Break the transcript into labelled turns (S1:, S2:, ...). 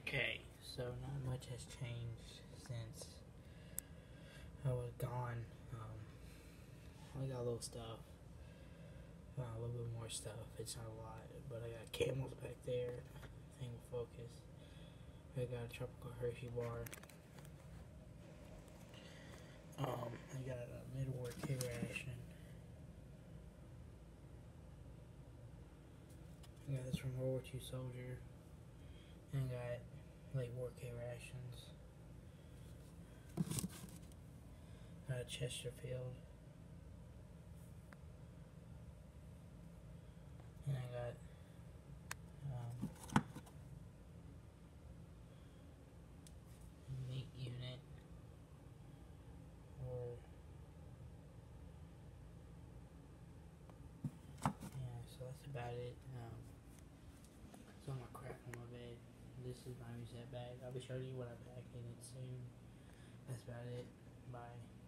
S1: Okay, so not much has changed since I was gone. I got a little stuff, a little bit more stuff. It's not a lot, but I got camels back there. Thing will focus. I got a tropical Hershey bar. I got a mid-war K ration. I got this from World War II soldier. And I got late war K rations. Got a Chesterfield. And I got meat unit. Or yeah, so that's about it. So I'm gonna crack on my bed. This is my reset bag. I'll be showing you what I pack in it soon. That's about it. Bye.